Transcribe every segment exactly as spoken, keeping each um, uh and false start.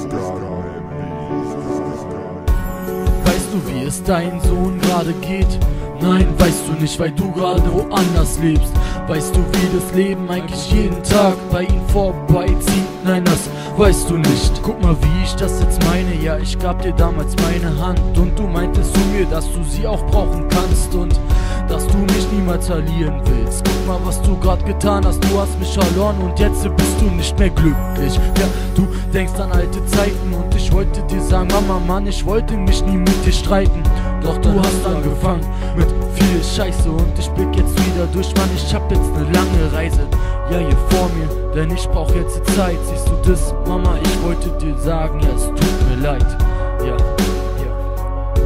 Weißt du, wie es deinem Sohn gerade geht? Nein, weißt du nicht, weil du gerade woanders lebst. Weißt du, wie das Leben eigentlich jeden Tag bei ihm vorbeizieht? Nein, das weißt du nicht. Guck mal, wie ich das jetzt meine. Ja, ich gab dir damals meine Hand und du meintest zu mir, dass du sie auch brauchen kannst und dass du mich niemals verlieren willst. Guck mal, was du gerade getan hast. Du hast mich verloren und jetzt bist du nicht mehr glücklich. Ja, du denkst an alte Zeiten und ich wollte dir sagen, Mama, Mann, ich wollte mich nie mit dir streiten. Doch du hast angefangen mit viel Scheiße und ich blick jetzt wieder durch, Mann, ich hab jetzt ne lange Reise, ja, hier vor mir, denn ich brauch jetzt die Zeit. Siehst du das, Mama, ich wollte dir sagen, ja, es tut mir leid, ja, ja.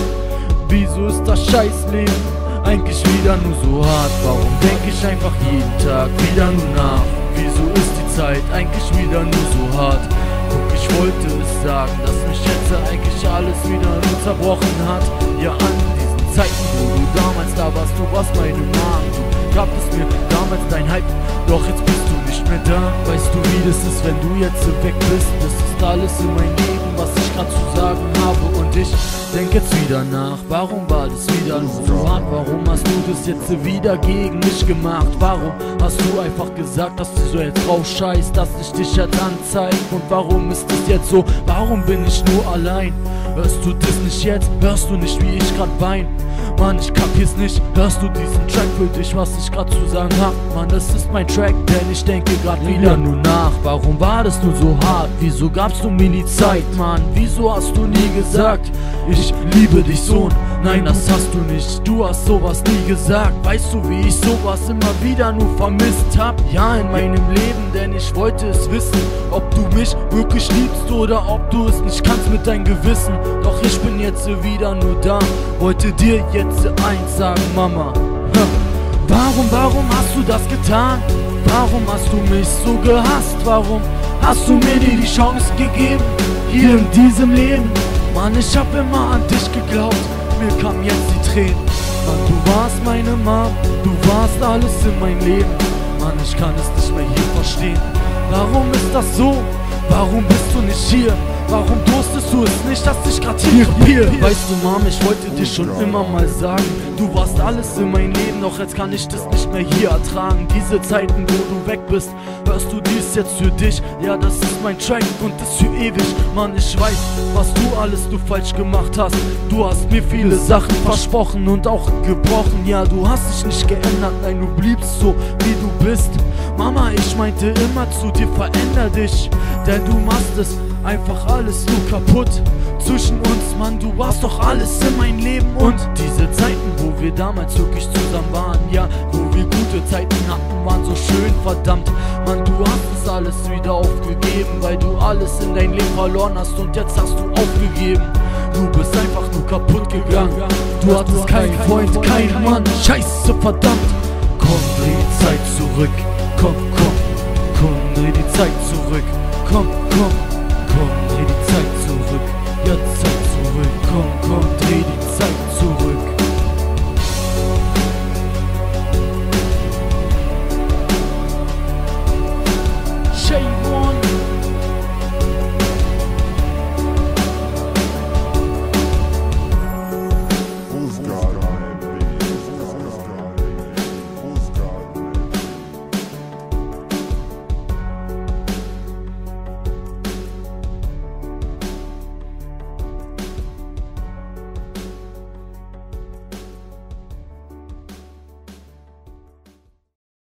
Wieso ist das Scheißleben eigentlich wieder nur so hart? Warum denk ich einfach jeden Tag wieder nur nach? Wieso ist die Zeit eigentlich wieder nur so hart? Guck, ich wollte es sagen, dass mich jetzt eigentlich alles wieder nur zerbrochen hat. Ja, an diesen Zeiten, wo du damals da warst, du warst meine Mom. Du gabst mir damals dein Hype, doch jetzt bist du nicht mehr da. Weißt du, wie das ist, wenn du jetzt weg bist? Das ist alles in meinem Leben, was ich grad zu sagen habe. Und ich denk jetzt wieder nach, warum war das wieder so hart? Warum hast du das jetzt wieder gegen mich gemacht? Warum hast du einfach gesagt, dass du so jetzt rausscheißt, dass ich dich jetzt anzeig? Und warum ist das jetzt so? Warum bin ich nur allein? Hörst du das nicht jetzt? Hörst du nicht, wie ich grad wein? Mann, ich kapier's nicht. Hörst du diesen Track für dich, was ich grad zu sagen hab? Mann, das ist mein Track, denn ich denke grad wieder nur nach. Warum war das nur so hart? Wieso gabst du mir die Zeit, Mann? Wieso hast du nie gesagt, ich liebe dich, Sohn? Nein, das hast du nicht. Du hast sowas nie gesagt. Weißt du, wie ich sowas immer wieder nur vermisst hab? Ja, in meinem Leben, denn ich wollte es wissen, ob du mich wirklich liebst oder ob du es nicht kannst mit deinem Gewissen. Doch ich bin jetzt wieder nur da, wollte dir jetzt eins sagen, Mama. Warum, warum hast du das getan? Warum hast du mich so gehasst? Warum hast du mir die Chance gegeben, hier in diesem Leben? Mann, ich hab immer an dich geglaubt, mir kamen jetzt die Tränen. Mann, du warst meine Mom, du warst alles in meinem Leben. Mann, ich kann es nicht mehr hier verstehen. Warum ist das so? Warum bist du nicht hier? Warum durstest du es nicht, dass ich grad hier krepiere? Weißt du, Mom, ich wollte dir schon immer mal sagen, du warst alles in meinem Leben, doch jetzt kann ich das nicht mehr hier ertragen. Diese Zeiten, wo du weg bist, hörst du dies jetzt für dich? Ja, das ist mein Track und das für ewig. Mann, ich weiß, was du alles du falsch gemacht hast. Du hast mir viele Sachen versprochen und auch gebrochen. Ja, du hast dich nicht geändert, nein, du bliebst so, wie du bist. Mama, ich meinte immer zu dir, veränder dich, denn du machst es einfach alles nur kaputt zwischen uns, Mann, du warst doch alles in mein Leben. Und diese Zeiten, wo wir damals wirklich zusammen waren, ja, wo wir gute Zeiten hatten, waren so schön, verdammt. Mann, du hast es alles wieder aufgegeben, weil du alles in dein Leben verloren hast und jetzt hast du aufgegeben. Du bist einfach nur kaputt gegangen, du hattest keinen Freund, keinen Mann, scheiße, verdammt. Komm, dreh die Zeit zurück, komm, komm, komm, dreh die Zeit zurück, komm, komm.